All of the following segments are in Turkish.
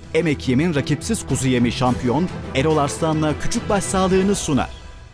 Emek Yem'in rakipsiz kuzu yemi şampiyon Erol Arslan'la küçükbaş sağlığını sunar.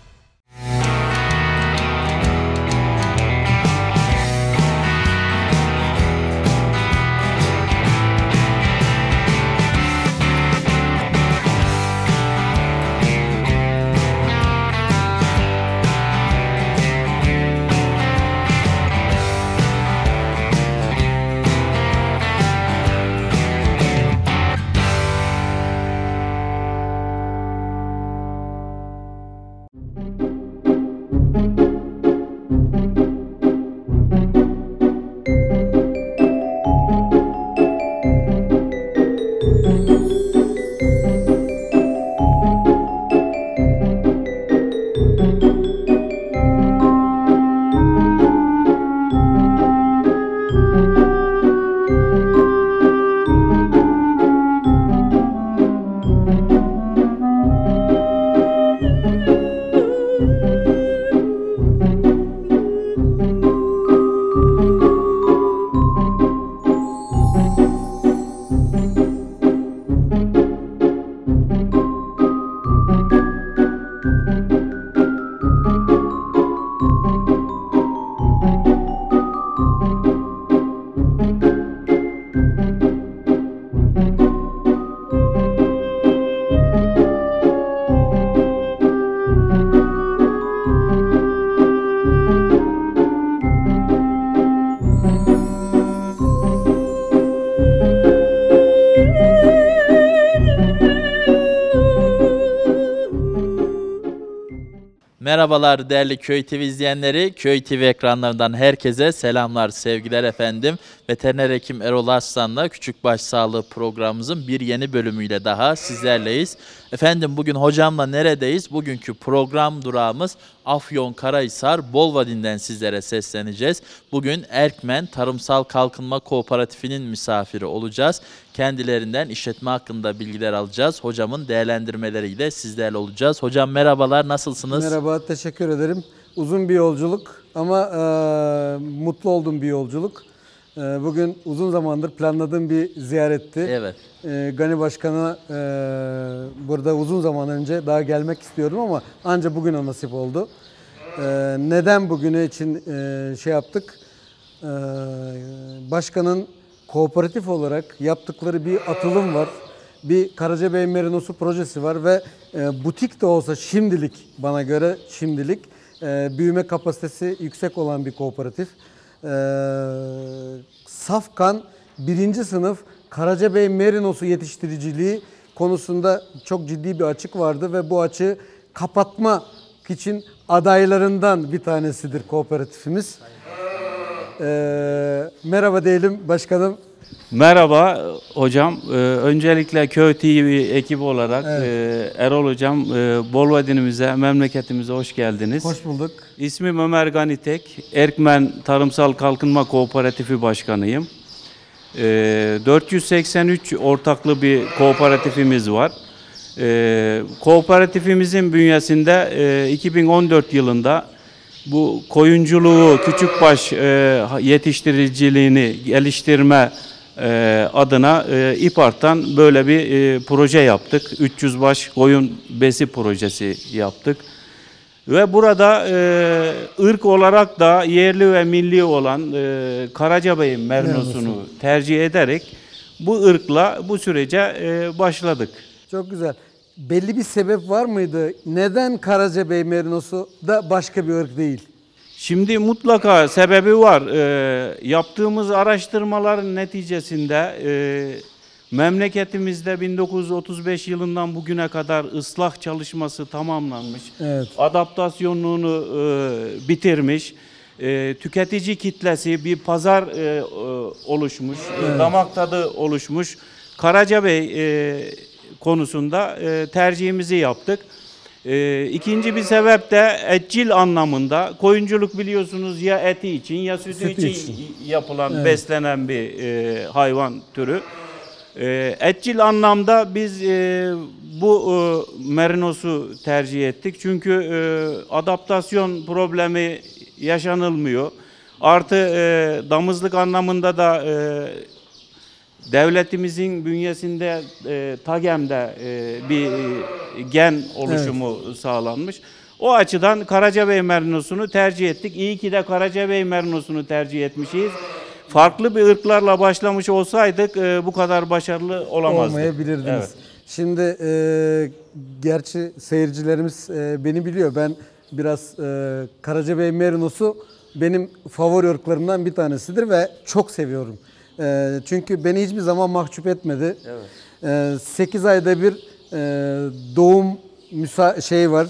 Merhabalar değerli Köy TV izleyenleri. Köy TV ekranlarından herkese selamlar, sevgiler efendim. Veteriner hekim Erol Arslan'la Küçükbaş Sağlığı programımızın bir yeni bölümüyle daha sizlerleyiz. Efendim bugün hocamla neredeyiz? Bugünkü program durağımız Afyonkarahisar Bolvadin'den sizlere sesleneceğiz. Bugün Erkmen Tarımsal Kalkınma Kooperatifi'nin misafiri olacağız. Kendilerinden işletme hakkında bilgiler alacağız. Hocamın değerlendirmeleriyle sizlerle olacağız. Hocam merhabalar, nasılsınız? Merhaba, teşekkür ederim. Uzun bir yolculuk ama mutlu olduğum bir yolculuk. Bugün uzun zamandır planladığım bir ziyaretti. Evet. Gani Başkan'a burada uzun zaman önce daha gelmek istiyordum ama ancak bugüne nasip oldu. Neden bugüne için şey yaptık? Başkanın kooperatif olarak yaptıkları bir atılım var. Bir Karacabey Merinosu projesi var ve butik de olsa şimdilik, bana göre şimdilik büyüme kapasitesi yüksek olan bir kooperatif. Safkan 1. sınıf Karacabey Merinosu yetiştiriciliği konusunda çok ciddi bir açık vardı ve bu açığı kapatmak için adaylarından bir tanesidir kooperatifimiz. Merhaba diyelim başkanım. Merhaba hocam. Öncelikle Köy TV ekibi olarak evet. Erol hocam Bolvadin'imize, memleketimize hoş geldiniz. Hoş bulduk. İsmim Ömer Ganitek. Erkmen Tarımsal Kalkınma Kooperatifi Başkanıyım. 483 ortaklı bir kooperatifimiz var. Kooperatifimizin bünyesinde 2014 yılında bu koyunculuğu, küçükbaş yetiştiriciliğini geliştirme adına İPART'tan böyle bir proje yaptık. 300 baş koyun besi projesi yaptık. Ve burada ırk olarak da yerli ve milli olan Karacabey Merinosunu tercih ederek bu ırkla bu sürece başladık. Çok güzel. Belli bir sebep var mıydı? Neden Karacabey Merinosu da başka bir ırk değil? Şimdi mutlaka sebebi var. Yaptığımız araştırmaların neticesinde memleketimizde 1935 yılından bugüne kadar ıslah çalışması tamamlanmış. Evet. Adaptasyonunu bitirmiş. Tüketici kitlesi bir pazar oluşmuş. Evet. Damak tadı oluşmuş. Karacabey konusunda tercihimizi yaptık. İkinci bir sebep de etçil anlamında. Koyunculuk biliyorsunuz ya eti için ya sütü için yapılan, evet, beslenen bir hayvan türü. Etçil anlamda biz bu merinosu tercih ettik. Çünkü adaptasyon problemi yaşanılmıyor. Artı damızlık anlamında da devletimizin bünyesinde TAGEM'de bir gen oluşumu sağlanmış. O açıdan Karacabey merinosunu tercih ettik. İyi ki de Karacabey merinosunu tercih etmişiz. Farklı bir ırklarla başlamış olsaydık bu kadar başarılı olamazdık. Olmayabilirdiniz. Evet. Şimdi gerçi seyircilerimiz beni biliyor. Ben biraz Karacabey merinosu benim favori ırklarımdan bir tanesidir ve çok seviyorum. Çünkü beni hiçbir zaman mahcup etmedi. Evet. 8 ayda bir doğum var.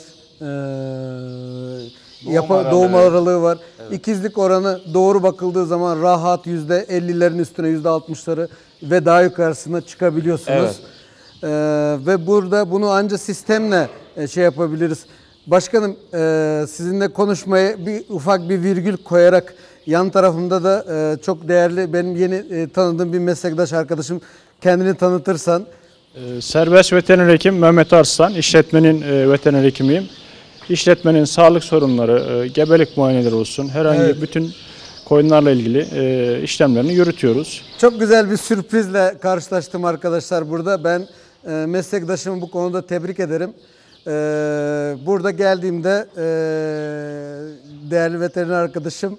Doğum aralığı var. Evet. İkizlik oranı doğru bakıldığı zaman rahat %50'lerin üstüne %60'ları ve daha yukarısına çıkabiliyorsunuz. Evet. Ve burada bunu ancak sistemle yapabiliriz. Başkanım, sizinle konuşmaya ufak bir virgül koyarak yan tarafımda da çok değerli benim yeni tanıdığım bir meslektaş arkadaşım, kendini tanıtırsan. Serbest veteriner hekim Mehmet Arslan, işletmenin veteriner hekimiyim. İşletmenin sağlık sorunları, gebelik muayeneleri olsun, herhangi bütün koyunlarla ilgili işlemlerini yürütüyoruz. Çok güzel bir sürprizle karşılaştım arkadaşlar burada. Ben meslektaşımı bu konuda tebrik ederim. Burada geldiğimde değerli veteriner arkadaşım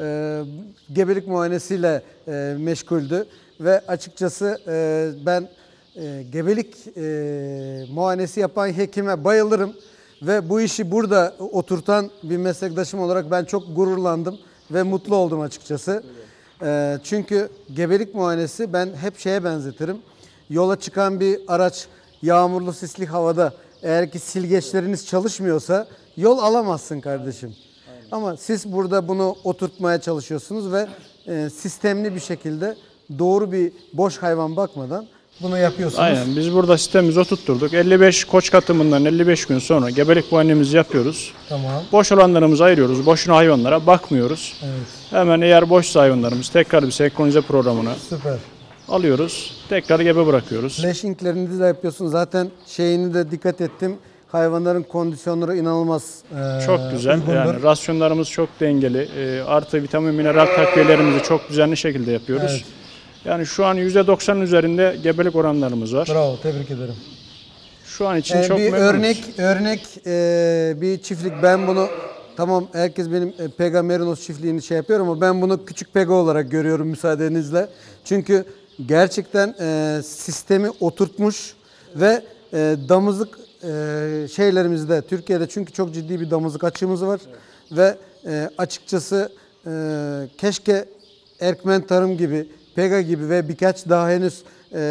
gebelik muayenesiyle meşguldü ve açıkçası ben gebelik muayenesi yapan hekime bayılırım ve bu işi burada oturtan bir meslektaşım olarak ben çok gururlandım ve mutlu oldum açıkçası. Çünkü gebelik muayenesi ben hep şeye benzetirim. Yola çıkan bir araç yağmurlu sisli havada eğer ki silgeçleriniz çalışmıyorsa yol alamazsın kardeşim. Aynen. Ama siz burada bunu oturtmaya çalışıyorsunuz ve sistemli bir şekilde doğru bir boş hayvan bakmadan bunu yapıyorsunuz. Aynen, biz burada sistemimizi oturtturduk. 55 koç katımından 55 gün sonra gebelik muayenemizi yapıyoruz. Tamam. Boş olanlarımızı ayırıyoruz. Boşuna hayvanlara bakmıyoruz. Evet. Hemen eğer boşsa hayvanlarımız tekrar bir senkronize programına alıyoruz. Tekrar gebe bırakıyoruz. Lashing'lerini de yapıyorsunuz. Zaten şeyini de dikkat ettim. Hayvanların kondisyonları inanılmaz çok güzel. Uygundur. Yani rasyonlarımız çok dengeli. Artı vitamin mineral takviyelerimizi çok düzenli şekilde yapıyoruz. Evet. Yani şu an %90'ın üzerinde gebelik oranlarımız var. Bravo, tebrik ederim. Şu an için çok bir memnunuz. Örnek bir çiftlik. Ben bunu tamam, herkes benim Pega Merinos çiftliğini yapıyor ama ben bunu küçük Pega olarak görüyorum müsaadenizle. Çünkü gerçekten sistemi oturtmuş ve damızlık şeylerimizde Türkiye'de çünkü çok ciddi bir damızlık açığımız var. Evet. Ve açıkçası keşke Erkmen Tarım gibi, Pega gibi ve birkaç daha henüz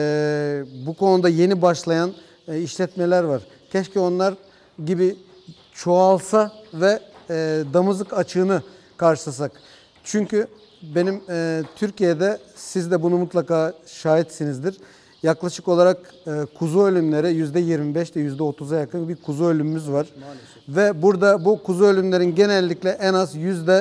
bu konuda yeni başlayan işletmeler var. Keşke onlar gibi çoğalsa ve damızlık açığını karşılasak. Çünkü benim Türkiye'de, siz de bunu mutlaka şahitsinizdir. Yaklaşık olarak kuzu ölümleri %25 ile %30'a yakın bir kuzu ölümümüz var. Maalesef. Ve burada bu kuzu ölümlerin genellikle en az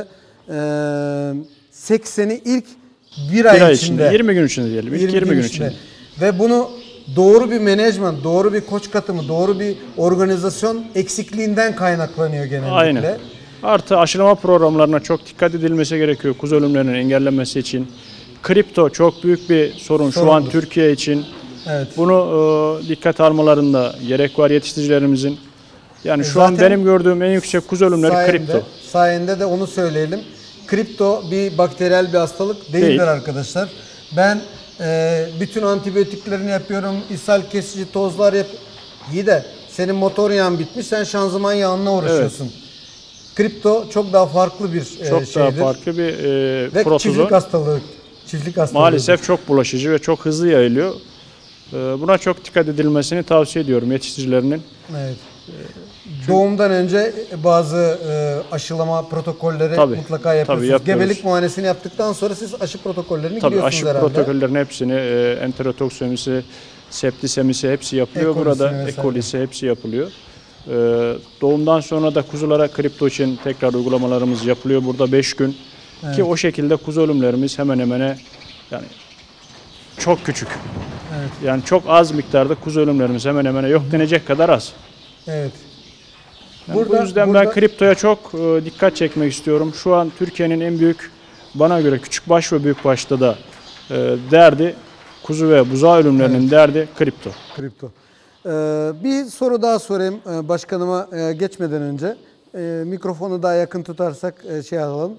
%80'i ilk bir ay içinde. 20 gün içinde diyelim. İlk 20 gün içinde. Ve bunu doğru bir menajment, doğru bir koç katımı, doğru bir organizasyon eksikliğinden kaynaklanıyor genellikle. Aynen. Artı aşılama programlarına çok dikkat edilmesi gerekiyor kuzu ölümlerinin engellenmesi için. Kripto çok büyük bir sorun şu an Türkiye için. Evet. Bunu dikkat almalarında gerek var yetiştiricilerimizin. Yani şu an benim gördüğüm en yüksek kuzu ölümleri kripto. Sayende de onu söyleyelim. Kripto bir bakteriyel bir hastalık değildir arkadaşlar. Ben bütün antibiyotiklerini yapıyorum. İshal kesici tozlar İyi de senin motor yağın bitmiş, sen şanzıman yağına uğraşıyorsun. Evet. Kripto çok daha farklı bir şeydir. Çok daha farklı bir ve çiftlik hastalığı. Maalesef çok bulaşıcı ve çok hızlı yayılıyor. Buna çok dikkat edilmesini tavsiye ediyorum yetiştiricilerinin. Evet. Doğumdan önce bazı aşılama protokolleri mutlaka yapıyorsunuz. Gebelik muayenesini yaptıktan sonra siz aşı protokollerini gidiyorsunuz herhalde. Aşı protokollerini hepsini, enterotoksemisi, septisemisi hepsi yapılıyor. Burada ekolisi hepsi yapılıyor. Doğumdan sonra da kuzulara kripto için tekrar uygulamalarımız yapılıyor. Burada 5 gün. Evet. Ki o şekilde kuzu ölümlerimiz hemen hemen yani çok küçük. Evet. Yani çok az miktarda kuzu ölümlerimiz hemen hemen yok denecek kadar az. Evet. Yani bu yüzden ben kriptoya çok dikkat çekmek istiyorum. Şu an Türkiye'nin en büyük, bana göre küçükbaş ve büyükbaşta da derdi kuzu ve buzağı ürünlerinin derdi kripto. Kripto. Bir soru daha sorayım başkanıma geçmeden önce. Mikrofonu daha yakın tutarsak şey alalım.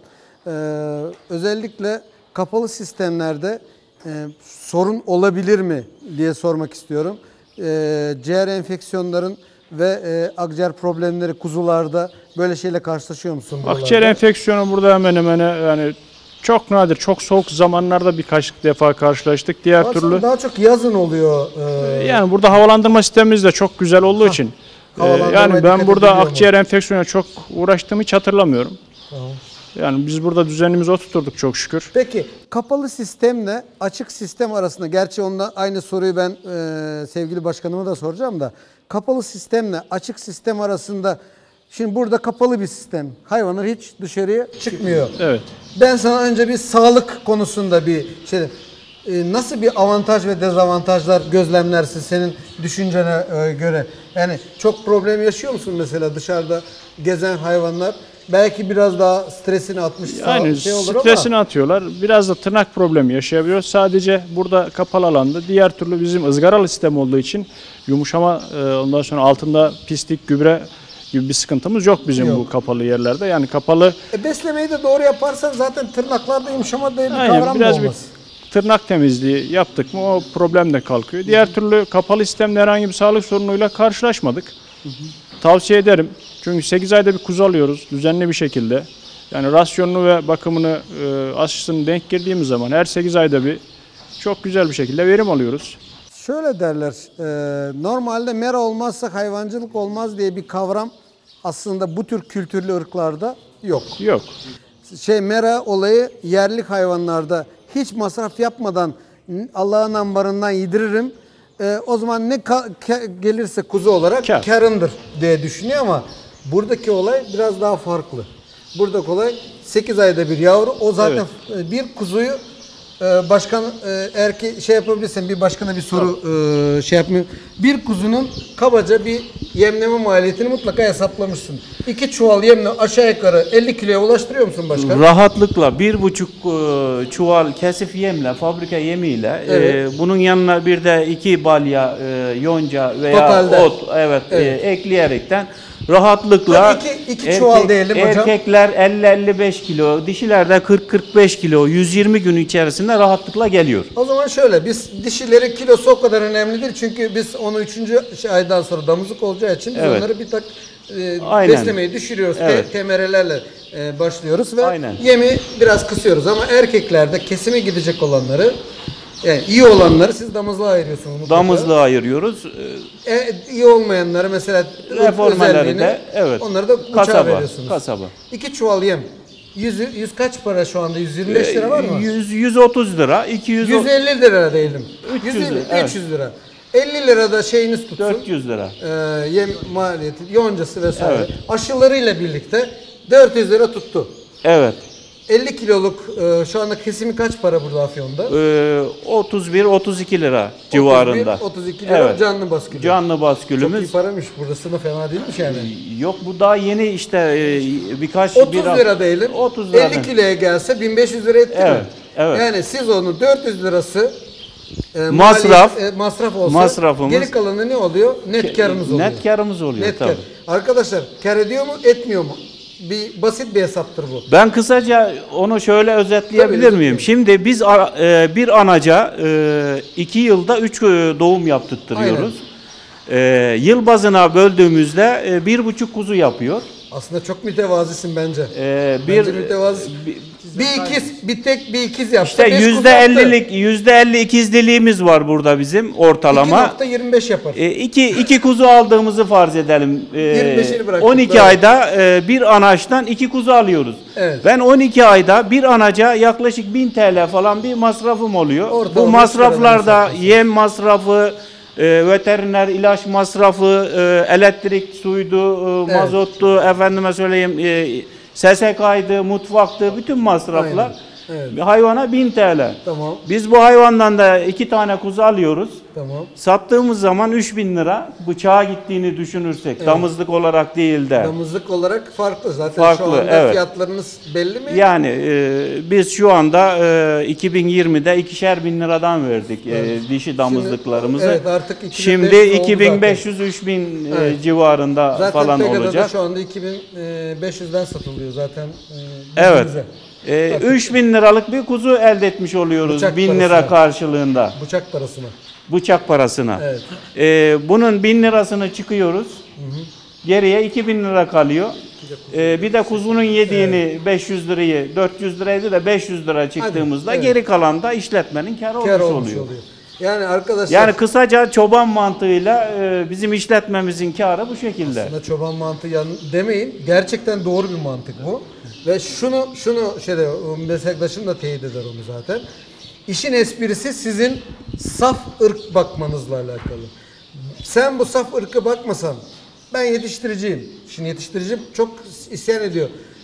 Özellikle kapalı sistemlerde sorun olabilir mi diye sormak istiyorum. Ciğer enfeksiyonların ve akciğer problemleri kuzularda böyle şeyle karşılaşıyor musun? Akciğer enfeksiyonu burada hemen hemen yani çok nadir, çok soğuk zamanlarda birkaç defa karşılaştık. Diğer aslında türlü daha çok yazın oluyor. yani burada havalandırma sistemimiz de çok güzel olduğu için yani ben burada akciğer enfeksiyonuna çok uğraştığımı hiç hatırlamıyorum. Tamam. Yani biz burada düzenimizi oturturduk çok şükür. Peki kapalı sistemle açık sistem arasında, gerçi onunla aynı soruyu ben sevgili başkanıma da soracağım da, kapalı sistemle açık sistem arasında, şimdi burada kapalı bir sistem, hayvanlar hiç dışarıya çıkmıyor. Evet. Ben sana önce bir sağlık konusunda bir şey, nasıl bir avantaj ve dezavantajlar gözlemlersin senin düşüncene göre? Yani çok problem yaşıyor musun mesela dışarıda gezen hayvanlar? Belki biraz daha stresini atmış Yani şey olur ama. stresini atıyorlar. Biraz da tırnak problemi yaşayabiliyoruz. Sadece burada kapalı alanda. Diğer türlü bizim ızgaralı sistem olduğu için yumuşama, ondan sonra altında pislik, gübre gibi bir sıkıntımız yok bizim bu kapalı yerlerde. Yani kapalı... Beslemeyi de doğru yaparsan zaten tırnaklarda yumuşama diye bir Aynen, kavram da biraz olmaz. bir tırnak temizliği yaptık mı o problem de kalkıyor. Diğer türlü kapalı sistemde herhangi bir sağlık sorunuyla karşılaşmadık. Tavsiye ederim. Çünkü 8 ayda bir kuzu alıyoruz düzenli bir şekilde. Yani rasyonunu ve bakımını, aşısını denk girdiğimiz zaman her 8 ayda bir çok güzel bir şekilde verim alıyoruz. Şöyle derler, normalde mera olmazsa hayvancılık olmaz diye bir kavram aslında bu tür kültürlü ırklarda yok. Yok. Mera olayı yerli hayvanlarda hiç masraf yapmadan Allah'ın ambarından yediririm. O zaman ne gelirse kuzu olarak karındır diye düşünüyor ama buradaki olay biraz daha farklı. Buradaki olay 8 ayda bir yavru. O zaten bir kuzuyu başkan eğer ki şey yapabilirsen bir başkana bir soru şey yapmıyor. Bir kuzunun kabaca bir yemleme maliyetini mutlaka hesaplamışsın. 2 çuval yemle aşağı yukarı 50 kiloya ulaştırıyor musun başkan? Rahatlıkla 1,5 çuval kesif yemle, fabrika yemiyle, bunun yanına bir de 2 balya yonca veya totalde ot ekleyerekten rahatlıkla iki çuval diyelim hocam. Erkekler 50-55 kilo, dişiler de 40-45 kilo 120 gün içerisinde rahatlıkla geliyor. O zaman şöyle, biz dişileri kilosu o kadar önemlidir çünkü biz onu 3. aydan sonra damızlık olacağı için biz onları bir tak beslemeyi düşürüyoruz. Temerelerle başlıyoruz ve yemi biraz kısıyoruz ama erkeklerde kesime gidecek olanları, yani iyi olanları siz damızlığa ayırıyorsunuz mutlaka. Damızlığa ayırıyoruz. İyi olmayanları mesela reformeleri de onları da uçağa veriyorsunuz. Kasaba. 2 çuval yem. 100 kaç para şu anda? 125 lira var mı? 130 lira, 150 lira diyelim. 300 lira. 50 lirada şeyiniz tutsun. 400 lira. Yem maliyeti, yoncası vesaire. Aşılarıyla birlikte 400 lira tuttu. Evet. 50 kiloluk şu anda kesimi kaç para burada Afyon'da? 31-32 lira civarında. 32 lira canlı baskülü. Canlı baskülümüz. Çok iyi paramış, burasına fena değilmiş yani. Yok, bu daha yeni işte birkaç 30 lira diyelim. 30 lira. 50 kiloya gelse 1500 lira etti mi? Evet. Yani siz onun 400 lirası masraf olsa masrafımız, geri kalanı ne oluyor? Net karımız oluyor. Net karımız oluyor tabii. Arkadaşlar kar ediyor mu, etmiyor mu? Basit bir hesaptır bu. Ben kısaca onu şöyle özetleyebilir miyim? Şimdi biz bir anaca 2 yılda 3 doğum yaptırtıyoruz. Yıl bazına böldüğümüzde 1,5 kuzu yapıyor. Aslında çok mütevazisin bence. Bence mütevazi. Bir ikiz yapsa İşte %50 ikizliliğimiz var burada bizim ortalama. 2,25 yapar. İki kuzu aldığımızı farz edelim. 12 ayda bir anaçtan 2 kuzu alıyoruz. Evet. Ben 12 ayda bir anaca yaklaşık 1000 TL falan bir masrafım oluyor. Bu masraflarda yem masrafı, veteriner ilaç masrafı, elektrik, suydu, mazottu, efendime söyleyeyim, SSK'ydı, mutfaktı, bütün masraflar. Evet. Bir hayvana 1000 TL. Tamam. Biz bu hayvandan da 2 tane kuzu alıyoruz. Tamam. Sattığımız zaman 3000 lira bıçağa gittiğini düşünürsek, damızlık olarak değil de. Damızlık olarak farklı. Zaten Farklı, şu anda evet. fiyatlarınız belli mi? Yani biz şu anda 2020'de 2'şer bin liradan verdik dişi damızlıklarımızı. Evet, artık 2500 Şimdi oldu 2500-3000 Evet. civarında zaten falan Pegado'da olacak. şu anda 2500'den satılıyor zaten. Evet. bilginize. 3000 liralık bir kuzu elde etmiş oluyoruz Bıçak 1000 lira parasına. karşılığında. Bıçak parasına. Bıçak parasına. Evet. Bunun 1000 lirasını çıkıyoruz. Geriye 2000 lira kalıyor. Bir de kuzunun yediğini 500 lirayı, 400 liraydı da 500 lira çıktığımızda evet. geri kalan da işletmenin karı Kâr olmuş olmuş oluyor. oluyor. Yani arkadaşlar Yani kısaca çoban mantığıyla bizim işletmemizin karı bu şekilde. aslında çoban mantığı demeyin. Gerçekten doğru bir mantık bu. Ve şunu meslektaşım da teyit eder onu zaten. İşin esprisi sizin saf ırk bakmanızla alakalı. Sen bu saf ırkı bakmasan, ben yetiştiriciyim. Şimdi yetiştiricim çok isyan ediyor.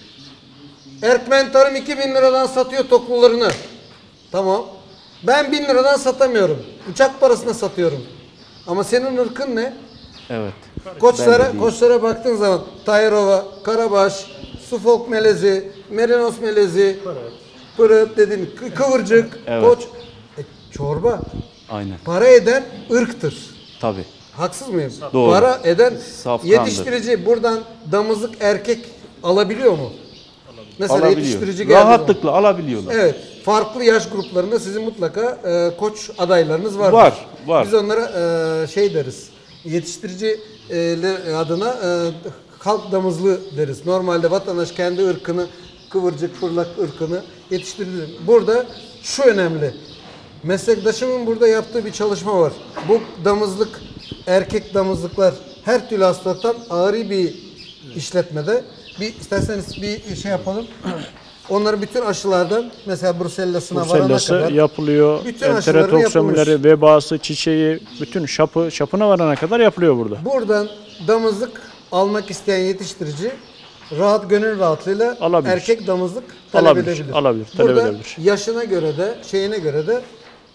Erkmen Tarım 2000 liradan satıyor toklularını. Tamam. Ben 1000 liradan satamıyorum. Uçak parasına satıyorum. Ama senin ırkın ne? Evet. Koçlara baktığın zaman Tayrova, Karabaş, Suffolk melezi, Merinos melezi, pırıt dedin, kıvırcık, Evet. koç. Çorba Aynen. para eden ırktır. Tabii. Haksız mıyım? Doğru. Para eden Safkandır. yetiştirici buradan damızlık erkek alabiliyor mu? Mesela Alabiliyor. yetiştirici geldiği zaman. Rahatlıkla alabiliyorlar. Evet. Farklı yaş gruplarında sizin mutlaka koç adaylarınız vardır. Var. Biz onlara deriz. Yetiştirici adına halk damızlığı deriz. Normalde vatandaş kendi ırkını, kıvırcık, fırlak ırkını yetiştirir. Burada şu önemli. Meslektaşımın burada yaptığı bir çalışma var. Bu damızlık, erkek damızlıklar her türlü hastalıktan ağrı bir işletmede. İsterseniz bir şey yapalım. Onların bütün aşılardan mesela Brusellas'ına varana kadar yapılıyor. bütün aşılarını Enterotoksinleri, vebası, çiçeği, bütün şapına varana kadar yapılıyor burada. buradan damızlık almak isteyen yetiştirici gönül rahatlığıyla Alabilir. erkek damızlık talep edebilir. Alabilir, talep Burada edebilir. yaşına göre de şeyine göre de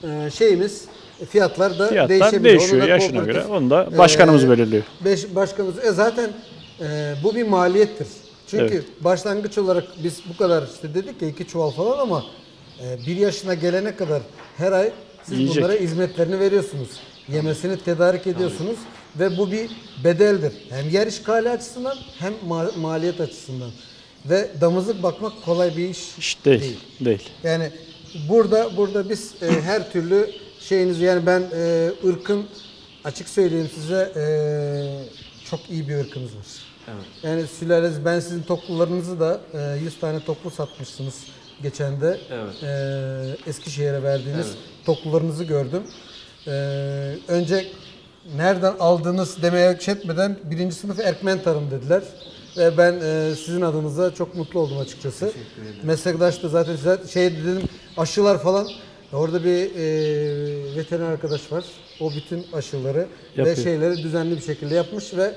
fiyatlar da Fiyatlar değişebiliyor. değişiyor Onu da yaşına kooperatif, göre. Onu da başkanımız belirliyor. Başkanımız zaten bu bir maliyettir. Çünkü başlangıç olarak biz bu kadar dedik ya 2 çuval falan ama 1 yaşına gelene kadar her ay siz Yiyecek. bunlara hizmetlerini veriyorsunuz. Yemesini tedarik ediyorsunuz ve bu bir bedeldir. Hem yer işgali açısından hem maliyet açısından. Ve damızlık bakmak kolay bir iş Değil. Yani burada biz her türlü şeyinizi yani ben ırkın açık söyleyeyim size çok iyi bir ırkımız var. Evet. Yani sülaleniz ben sizin toklularınızı da 100 tane toklu satmışsınız geçen de. Evet. Eskişehir'e verdiğiniz toklularınızı gördüm. Önce nereden aldınız demeye etmeden 1. sınıf Erkmen Tarım dediler. Ve ben sizin adınıza çok mutlu oldum açıkçası. Meslektaş da zaten dedim aşılar falan. Orada bir veteriner arkadaş var. O bütün aşıları yapıyor. ve şeyleri düzenli bir şekilde yapmış ve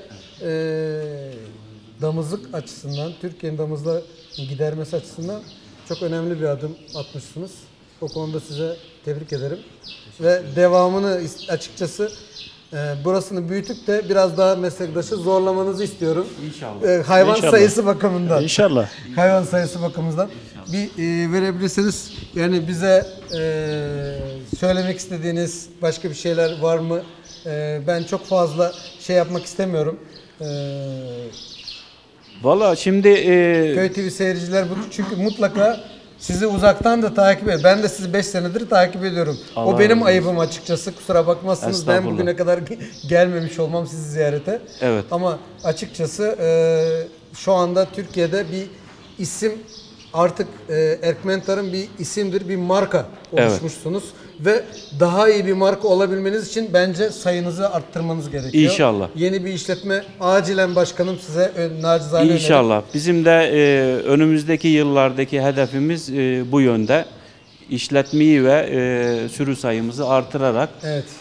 damızlık açısından, Türkiye'nin damızlığı gidermesi açısından çok önemli bir adım atmışsınız. O konuda size tebrik ederim. Ve devamını açıkçası burasını büyütüp de biraz daha meslektaşı zorlamanızı istiyorum. İnşallah. Hayvan İnşallah. sayısı bakımından. İnşallah. Hayvan sayısı bakımından. Bir verebilirseniz yani bize söylemek istediğiniz başka bir şeyler var mı? Ben çok fazla şey yapmak istemiyorum. Valla şimdi Köy TV seyirciler çünkü mutlaka sizi uzaktan da takip ediyor. Ben de sizi 5 senedir takip ediyorum. Allah o benim razı olsun. ayıbım açıkçası. Kusura bakmazsınız ben Estağfurullah. bugüne kadar gelmemiş olmam sizi ziyarete. Evet. Ama açıkçası şu anda Türkiye'de bir isim artık Erkmen Tarım bir isimdir, bir marka oluşmuşsunuz. Ve daha iyi bir marka olabilmeniz için bence sayınızı arttırmanız gerekiyor. İnşallah. Yeni bir işletme acilen başkanım size nacizane önerim. İnşallah. Bizim de önümüzdeki yıllardaki hedefimiz bu yönde. İşletmeyi ve sürü sayımızı artırarak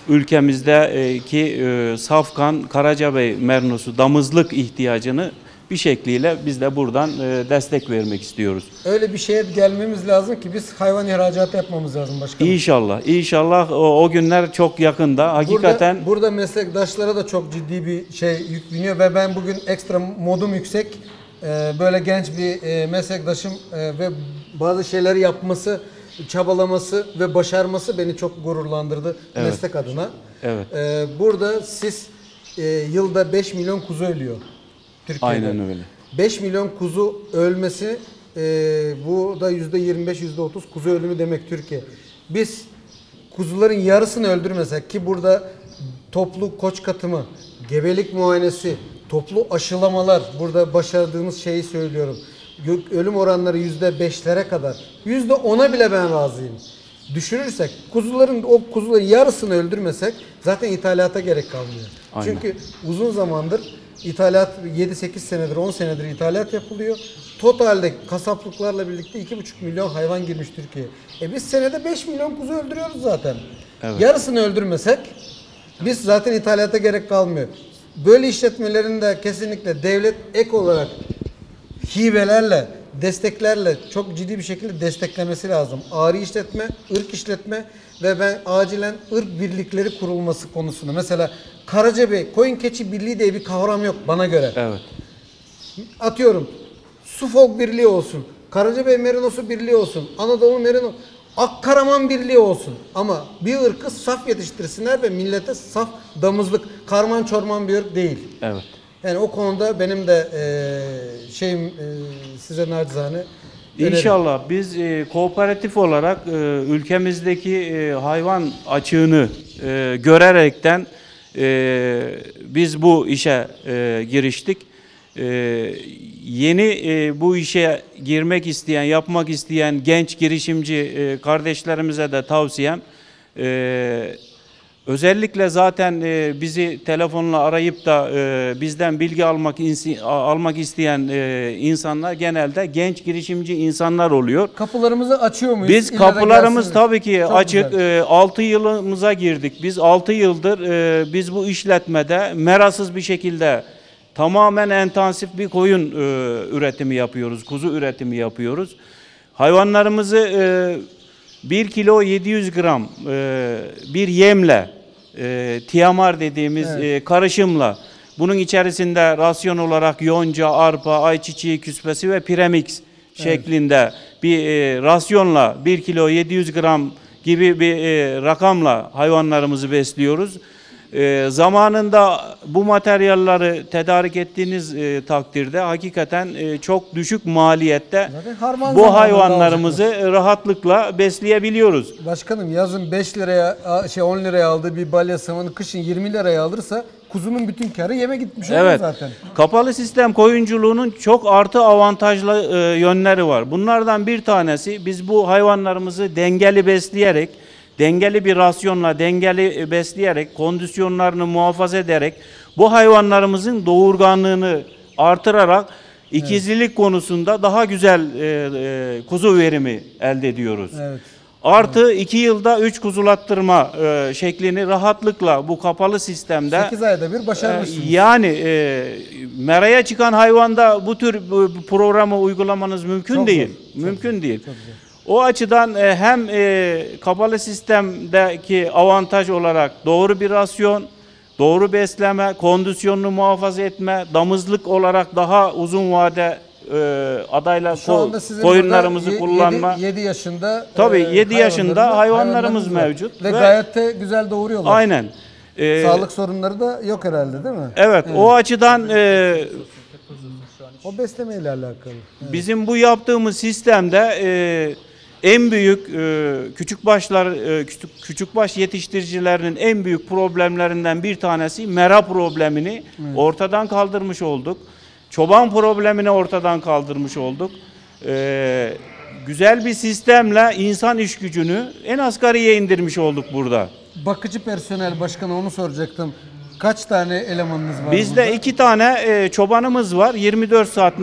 ülkemizdeki Safkan, Karacabey Merinosu damızlık ihtiyacını bir şekliyle biz de buradan destek vermek istiyoruz. Öyle bir şeye gelmemiz lazım ki biz hayvan ihracatı yapmamız lazım başkanım. İnşallah. İnşallah o günler çok yakında. Hakikaten Burada meslektaşlara da çok ciddi bir şey yük biniyor ve ben bugün ekstra modum yüksek. Böyle genç bir meslektaşım ve bazı şeyleri yapması, çabalaması ve başarması beni çok gururlandırdı meslek adına. Evet. Burada siz yılda 5 milyon kuzu ölüyor Türkiye'de. Aynen öyle. 5 milyon kuzu ölmesi bu da %25, %30 kuzu ölümü demek Türkiye. Biz kuzuların yarısını öldürmesek ki burada toplu koç katımı, gebelik muayenesi, toplu aşılamalar, burada başardığımız şeyi söylüyorum. Ölüm oranları %5'lere kadar, %10'a bile ben razıyım. Düşürürsek, o kuzuların yarısını öldürmesek zaten ithalata gerek kalmıyor. Aynen. Çünkü uzun zamandır ithalat 7-8 senedir, 10 senedir ithalat yapılıyor. Totalde kasaplıklarla birlikte 2,5 milyon hayvan girmiş Türkiye'ye. Biz senede 5 milyon kuzu öldürüyoruz zaten. Evet. Yarısını öldürmesek biz zaten ithalata gerek kalmıyor. Böyle işletmelerin de kesinlikle devlet ek olarak hibelerle, desteklerle çok ciddi bir şekilde desteklemesi lazım. Ari işletme, ırk işletme ve ben acilen ırk birlikleri kurulması konusunda. Mesela Karacabey Koyun Keçi Birliği diye bir kavram yok bana göre. Evet. Atıyorum Suffolk Birliği olsun, Karacabey Merinosu Birliği olsun, Anadolu Merino, Akkaraman Birliği olsun. Ama bir ırkı saf yetiştirsinler ve millete saf damızlık, karman çorman bir ırk değil. Evet. Yani o konuda benim de size nacizane önerim. İnşallah biz kooperatif olarak ülkemizdeki hayvan açığını görerekten biz bu işe giriştik. Yeni bu işe girmek isteyen, yapmak isteyen genç girişimci kardeşlerimize de tavsiyem özellikle zaten bizi telefonla arayıp da bizden bilgi almak isteyen insanlar genelde genç girişimci insanlar oluyor. Kapılarımızı açıyor muyuz? Biz İlle de kapılarımız gelsiniz. tabii ki Çok açık. güzel. 6 yılımıza girdik. Biz 6 yıldır biz bu işletmede merasız bir şekilde tamamen intensif bir koyun üretimi yapıyoruz. Kuzu üretimi yapıyoruz. Hayvanlarımızı 1 kilo 700 gram bir yemle, TMR dediğimiz karışımla, bunun içerisinde rasyon olarak yonca, arpa, ayçiçeği küspesi ve premix şeklinde bir rasyonla 1 kilo 700 gram gibi bir rakamla hayvanlarımızı besliyoruz. Zamanında bu materyalleri tedarik ettiğiniz takdirde hakikaten çok düşük maliyette bu hayvanlarımızı rahatlıkla besleyebiliyoruz. Başkanım yazın 5 liraya 10 liraya aldığı bir balya samanı kışın 20 liraya alırsa kuzunun bütün karı yeme gitmiş oluyor zaten. Kapalı sistem koyunculuğunun çok artı avantajlı yönleri var. Bunlardan bir tanesi biz bu hayvanlarımızı dengeli besleyerek, dengeli bir rasyonla dengeli besleyerek, kondisyonlarını muhafaza ederek bu hayvanlarımızın doğurganlığını artırarak ikizlilik konusunda daha güzel kuzu verimi elde ediyoruz. Evet. Artı 2 yılda 3 kuzulattırma şeklini rahatlıkla bu kapalı sistemde 8 ayda bir başarmışsınız. Yani meraya çıkan hayvanda bu tür programı uygulamanız mümkün çok değil. Zor, mümkün değil. Çok güzel. O açıdan hem kapalı sistemdeki avantaj olarak doğru bir rasyon, doğru besleme, kondisyonunu muhafaza etme, damızlık olarak daha uzun vade adayla koyunlarımızı kullanma. 7 yaşında tabii 7 yaşında hayvanlarımız mevcut. Ve gayet de güzel doğuruyorlar. Aynen. Sağlık sorunları da yok herhalde değil mi? Evet. O açıdan o beslemeyle alakalı. Evet. Bizim bu yaptığımız sistemde en büyük küçükbaş yetiştiricilerinin en büyük problemlerinden bir tanesi mera problemini ortadan kaldırmış olduk. Çoban problemini ortadan kaldırmış olduk. Güzel bir sistemle insan iş gücünü en asgariye indirmiş olduk burada. Bakıcı personel başkanı onu soracaktım. Kaç tane elemanınız var? Bizde burada 2 tane çobanımız var. 24 saat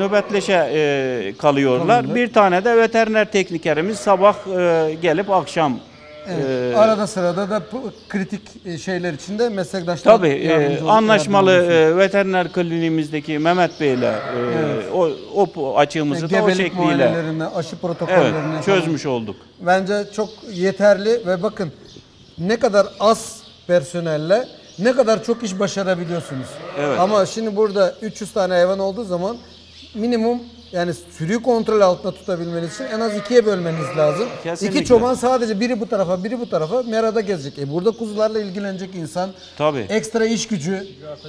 nöbetleşe kalıyorlar. Bir tane de veteriner teknikerimiz sabah gelip akşam Evet. Arada sırada da kritik şeyler için de meslektaşlar Tabii anlaşmalı veteriner kliniğimizdeki Mehmet Bey'le o açığımızı da o gebelik şekliyle muayenelerine, aşı protokollerine çözmüş olduk. Bence çok yeterli ve bakın ne kadar az personelle ne kadar çok iş başarabiliyorsunuz. Evet. Ama şimdi burada 300 tane hayvan olduğu zaman minimum, yani sürüyü kontrol altında tutabilmeniz için en az 2'ye bölmeniz lazım. Kesinlikle. 2 çoban sadece biri bu tarafa biri bu tarafa merada gezecek. Burada kuzularla ilgilenecek insan. Tabii. Ekstra iş gücü.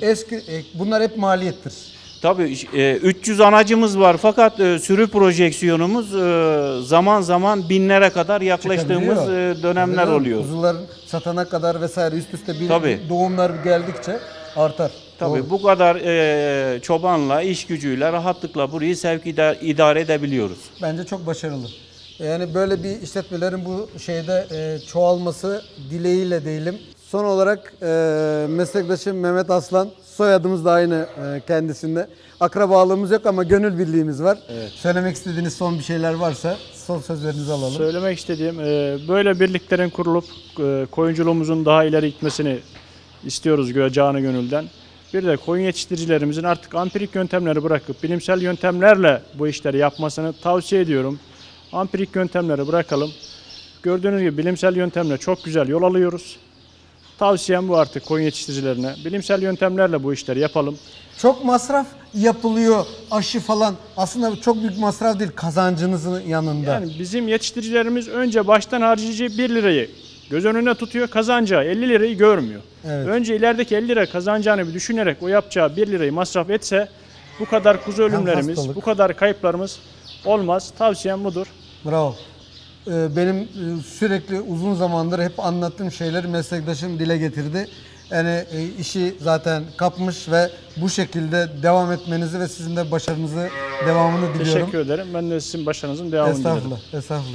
Bunlar hep maliyettir. Tabii 300 anacımız var fakat sürü projeksiyonumuz zaman zaman binlere kadar yaklaştığımız dönemler oluyor. Kuzular satana kadar vesaire üst üste Tabii. doğumlar geldikçe artar. Tabii Doğru. bu kadar çobanla, iş gücüyle rahatlıkla burayı sevk idare edebiliyoruz. Bence çok başarılı. Yani böyle bir işletmelerin bu şeyde çoğalması dileğiyle değilim. Son olarak meslektaşım Mehmet Aslan, soyadımız da aynı kendisinde. Akrabalığımız yok ama gönül birliğimiz var. Evet. Söylemek istediğiniz son bir şeyler varsa son sözlerinizi alalım. Söylemek istediğim böyle birliklerin kurulup koyunculuğumuzun daha ileri gitmesini istiyoruz canı gönülden. Bir de koyun yetiştiricilerimizin artık ampirik yöntemleri bırakıp bilimsel yöntemlerle bu işleri yapmasını tavsiye ediyorum. Ampirik yöntemleri bırakalım. Gördüğünüz gibi bilimsel yöntemle çok güzel yol alıyoruz. Tavsiyem bu artık koyun yetiştiricilerine. Bilimsel yöntemlerle bu işleri yapalım. Çok masraf yapılıyor aşı falan. Aslında çok büyük masraf değil kazancınızın yanında. Yani bizim yetiştiricilerimiz önce baştan harcayacağı 1 lirayı göz önüne tutuyor, kazanacağı 50 lirayı görmüyor. Evet. Önce ilerideki 50 lira kazanacağını bir düşünerek o yapacağı 1 lirayı masraf etse bu kadar kuzu ölümlerimiz, bu kadar kayıplarımız olmaz. Tavsiyem budur. Bravo. Benim sürekli uzun zamandır hep anlattığım şeyleri meslektaşım dile getirdi. Yani işi zaten kapmış ve bu şekilde devam etmenizi ve sizin de başarınızı devamını diliyorum. Teşekkür ederim. Ben de sizin başarınızın devamını dilerim. Estağfurullah.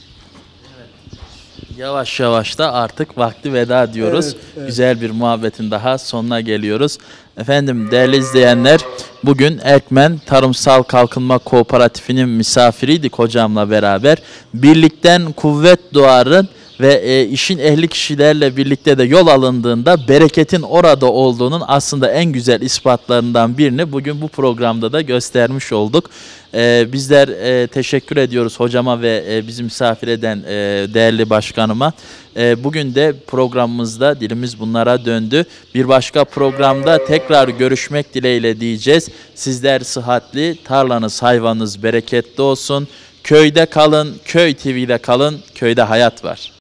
Yavaş yavaş da artık vakti veda diyoruz. Evet. Güzel bir muhabbetin daha sonuna geliyoruz. Efendim değerli izleyenler, bugün Erkmen Tarımsal Kalkınma Kooperatifinin misafiriydik hocamla beraber. Birlikten kuvvet doğarın ve işin ehli kişilerle birlikte de yol alındığında bereketin orada olduğunun aslında en güzel ispatlarından birini bugün bu programda da göstermiş olduk. Bizler teşekkür ediyoruz hocama ve bizi misafir eden değerli başkanıma. Bugün de programımızda dilimiz bunlara döndü. Bir başka programda tekrar görüşmek dileğiyle diyeceğiz. Sizler sıhhatli, tarlanız, hayvanınız bereketli olsun. Köyde kalın, Köy TV'de kalın, köyde hayat var.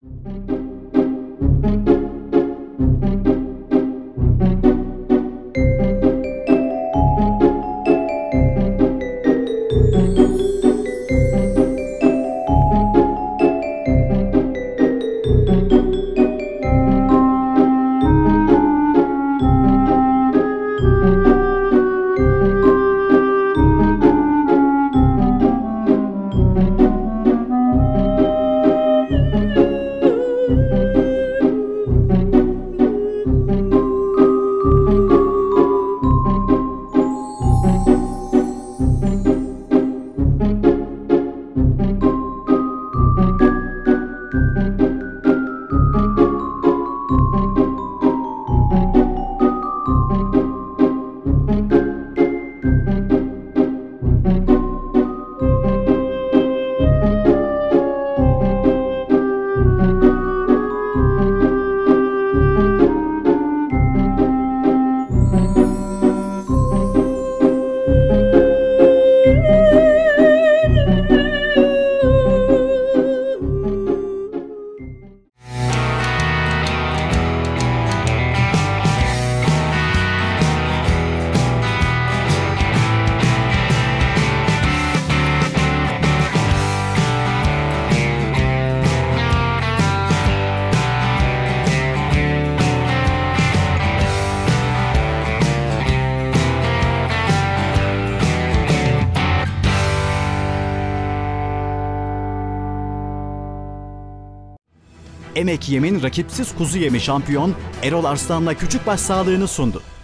Emek Yem'in rakipsiz kuzu yemi şampiyon Erol Arslan'la Küçükbaş Sağlığı'nı sundu.